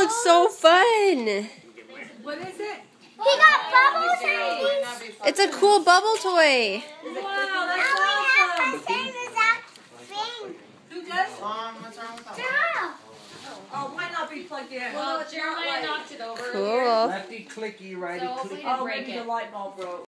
looks so fun. What is it? He got bubbles and he's... It's a cool bubble toy. Wow, that's Now we have awesome. the same exact thing. Who does? What's wrong with that? Girl. Oh, might not be plugged in. Well, Jeremiah knocked it over. Cool. Lefty clicky, righty So hopefully clicky. didn't Oh, break maybe it. the light bulb broke.